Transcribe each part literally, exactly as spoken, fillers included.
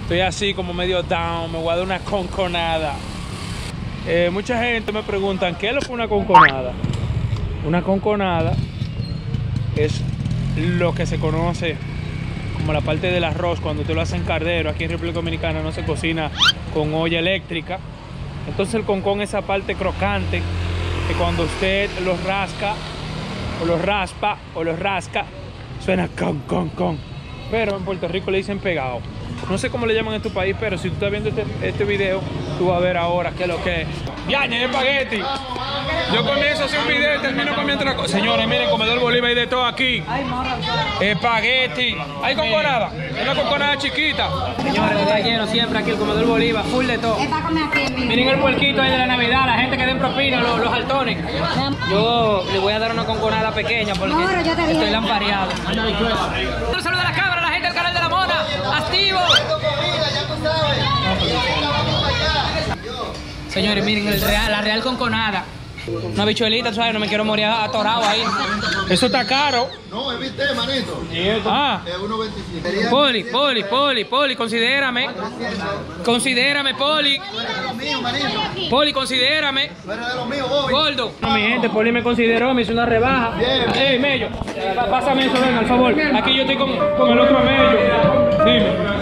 Estoy así como medio down, me voy a dar una conconada. Eh, mucha gente me preguntan, ¿qué es lo que es una conconada? Una conconada es lo que se conoce como la parte del arroz cuando usted lo hace en cardero. Aquí en República Dominicana no se cocina con olla eléctrica. Entonces el concón es esa parte crocante que cuando usted lo rasca o lo raspa o lo rasca suena con con con. Pero en Puerto Rico le dicen pegado. No sé cómo le llaman en tu país, pero si tú estás viendo este, este video, tú vas a ver ahora qué es lo que es. ¡Yaña, espagueti! Yo comienzo a hacer un video y termino comiendo otra cosa. Señores, miren, comedor Bolívar, hay de todo aquí. Espagueti. Hay conconada. Una conconada chiquita. Señores, está lleno siempre aquí el comedor Bolívar, full de todo. Miren el puerquito ahí de la Navidad, la gente que den propina, los, los haltones. Yo le voy a dar una conconada pequeña porque estoy lampareado. Un saludo a la cámara, la gente del canal de la Mona. ¡Activo! Señores, miren el real, la real conconada. Una bichuelita, ¿sabes? No me quiero morir atorado ahí. Eso está caro. No, es viste, manito. Ah. Es uno veinticinco. Poli, Poli, Poli, Poli, considérame. Considérame, Poli. Poli, considérame. Gordo. No, mi gente, Poli me consideró, me hizo una rebaja. Ey, Mello, pásame eso, ven, al favor. Aquí yo estoy con, con el otro Mello. Dime.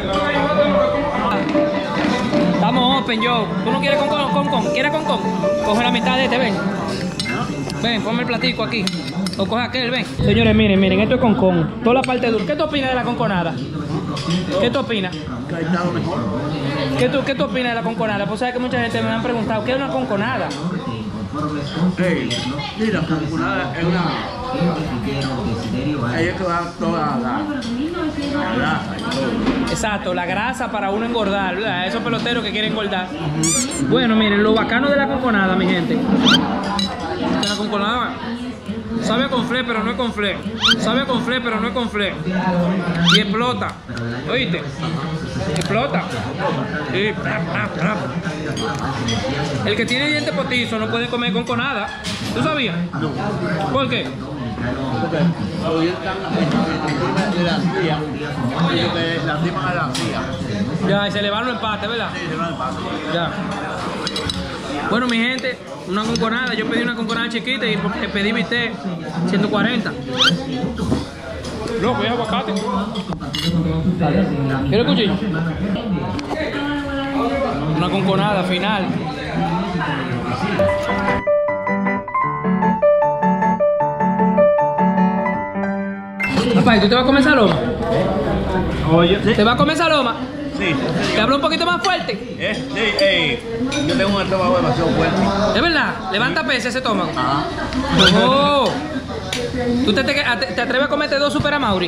Estamos open, yo. ¿Tú no quieres con con? con, con? ¿Quieres con con? Coge la mitad de este, ven. Ven, ponme el platico aquí. O coge aquel, ven. Señores, miren, miren, esto es con con. Toda la parte dura. ¿Qué tú opinas de la conconada? ¿Qué tú opinas? ¿Qué tú, ¿Qué tú opinas de la conconada? Pues sabes que mucha gente me han preguntado, ¿qué es una conconada? Hey, sí, la conconada es una... Ahí es que va toda la, la grasa y todo. Exacto, la grasa para uno engordar, ¿verdad? Esos peloteros que quieren engordar. Bueno, miren, lo bacano de la conconada, mi gente. Que la conconada sabe a conflé, pero no es conflé. Sabe a conflé, pero no es conflé. Y explota. ¿Oíste? Explota. Sí. El que tiene diente postizo no puede comer conconada. ¿Tú sabías? No. ¿Por qué? Porque hoy están encima de la encía, porque la encima de la encía. Ya, y se le van los empates, ¿verdad? Sí, se van al paso. Ya. Bueno, mi gente, una conconada. Yo pedí una conconada chiquita y porque pedí bistec ciento cuarenta. Loco, ¿es aguacate? ¿Quieres cuchillo? Una conconada final. Papá, ¿y tú te vas a comer esa loma? Oye, ¿sí? ¿Te vas a comer esa loma? Sí. ¿Te hablo un poquito más fuerte? ¿Eh? Sí, ey. Yo tengo un estómago demasiado fuerte. ¿Es verdad? Levanta peso ese estómago. Ajá. Oh. ¿Tú te, te, te atreves a comerte dos Super Amaury?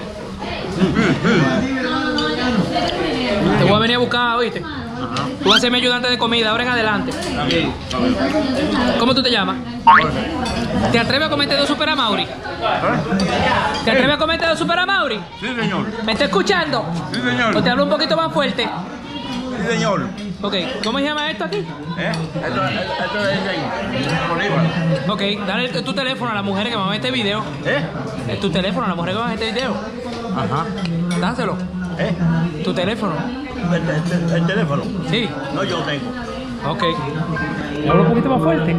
Te voy a venir a buscar, ¿oíste? Ajá. Tú vas a ser mi ayudante de comida, ahora en adelante. Aquí. ¿Cómo tú te llamas? ¿Te atreves a comerte dos Super Amaury? ¿Eh? ¿Te atreves a comerte dos Super Amaury? Sí, señor. ¿Me está escuchando? Sí, señor. ¿O te hablo un poquito más fuerte? Sí, señor. Ok, ¿cómo se llama esto aquí? ¿Eh? Esto, esto es el Bolívar. Ok, dale tu teléfono a la mujer que me va a ver este video. ¿Eh? Tu teléfono a la mujer que va a ver este video. Ajá. Dáselo. ¿Eh? Tu teléfono. El, el, el teléfono. Sí. No, yo tengo. Ok. ¿Me hablo un poquito más fuerte?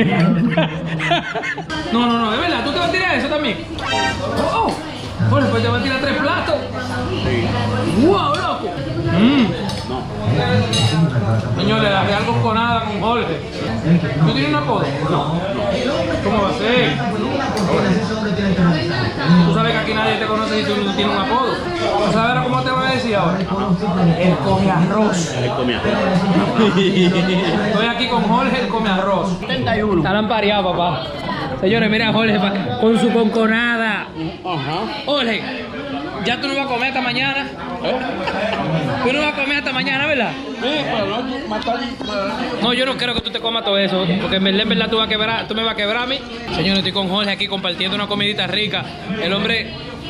No, no, no, de verdad, ¿tú te vas a tirar eso también? Oh, oh. Bueno, pues te vas a tirar tres platos. Sí. ¡Wow, loco! Mm. No. Señores, la real conconada con Jorge. ¿Tú tienes un apodo? No. ¿Cómo va a ser? Tú sabes que aquí nadie te conoce si tú no tienes un apodo. ¿Sabes cómo te voy a decir ahora? El come arroz. El come arroz. Estoy aquí con Jorge, el come arroz. setenta y uno. Está lampareado, papá. Señores, mira a Jorge pa- con su conconada. Ajá. Jorge, ya tú no vas a comer hasta mañana. ¿Eh? Tú no vas a comer hasta mañana, ¿verdad? Sí, pero no matar. No, yo no quiero que tú te comas todo eso, porque en verdad, en verdad tú, vas a quebrar, tú me vas a quebrar a mí. Señores, estoy con Jorge aquí compartiendo una comidita rica. El hombre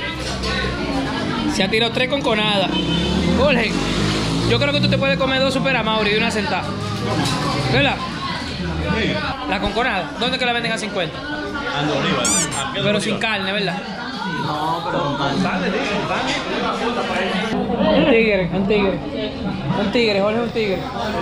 se ha tirado tres conconadas. Jorge, yo creo que tú te puedes comer dos Super Amaury de una sentada. ¿Verdad? Sí. La conconada, ¿dónde que la venden a cincuenta? Ando, Bolívar. Pero sin carne, ¿verdad? No, pero Dale, dile, dale. Un tigre, un tigre. Un tigre, Jorge, un tigre.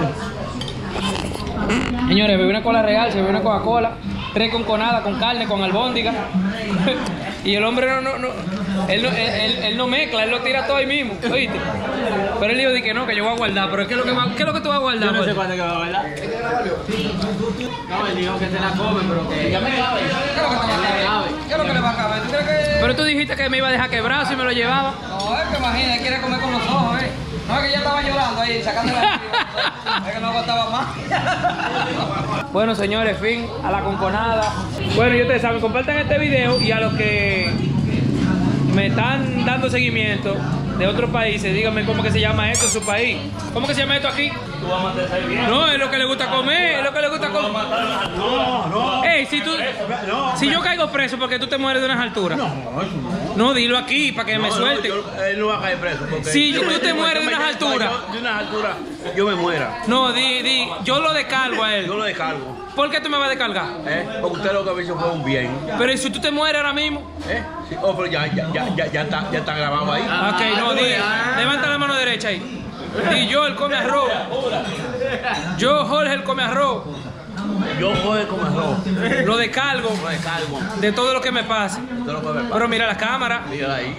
Señores, bebí una cola real, se bebe una Coca-Cola, tres conconadas con carne, con albóndiga. Y el hombre no, no, no, él no, él, él, él no mezcla, él lo tira todo ahí mismo, ¿oíste? Pero él dijo de que no, que yo voy a guardar, pero ¿qué es lo que, va, qué es lo que tú vas a guardar? yo no sé Jorge? cuándo que va a bailar. No, él dijo que se la come, pero que ya me cabe. ¿Qué es lo que te va a caber? ¿Qué es lo que le va a caber? ¿Tú crees que...? Pero tú dijiste que me iba a dejar quebrar si me lo llevaba. No, es que imagina, él quiere comer con los ojos, ¿eh? No, es que ya estaba llorando ahí, sacando la es que no aguantaba más. Bueno, señores, fin a la conconada. Bueno, y ustedes saben, compartan este video y a los que me están dando seguimiento de otros países, díganme cómo que se llama esto en su país. ¿Cómo que se llama esto aquí? Tú vas a matar esa bien. No, es lo que le gusta comer, es lo que le gusta comer. No, no. Ey, si tú, No, si yo caigo preso porque tú te mueres de unas alturas. no, eso no. No, dilo aquí para que me No, suelte. no, yo- él no va a caer preso. Porque Si yo tú me- te yo mueres de me- unas alturas. yo- De unas alturas, yo me muera. No, di, di, yo lo descargo a Yo él. lo descargo. ¿Por qué tú me vas a descargar? ¿Eh? Porque usted lo que ha hecho fue un bien. Pero ¿y si tú te mueres ahora mismo? ¿Eh? Sí, oh, pero ya, ya, ya, ya, ya, está, ya está grabado ahí. Ok, no, di, levanta la mano derecha ahí. Y yo el come arroz. Yo, Jorge, el come arroz. Yo voy como arroz. Lo descargo Lo descargo. de todo lo que me pase. Todo lo que me pasa. Pero mira la cámara. Mira ahí.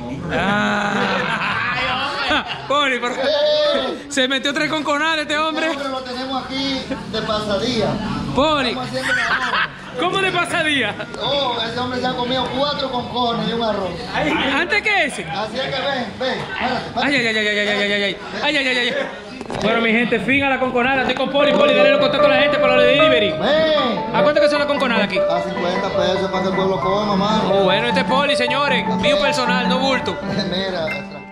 Ah. Poli, pero- se metió tres conconales este hombre. Este hombre lo tenemos aquí de pasadía. Poli, Estamos haciendo un arroz. ¿cómo le pasaría? Oh, ese hombre se ha comido cuatro concones y un arroz. Antes que ese. Así es que ven, ven. Párate, párate. Ay, ay, ay, ay, ay, ay, ay, ay, ay, ay, ay, ay, ay. Bueno, mi gente, fin a la conconada. Estoy con Poli, Poli, dale los contactos a la gente para lo de delivery. Ven. ¿A cuánto que son las conconadas aquí? A cincuenta pesos para que el pueblo coma, mano. Oh, bueno, este es Poli, señores. Mío personal, no bulto. Mira.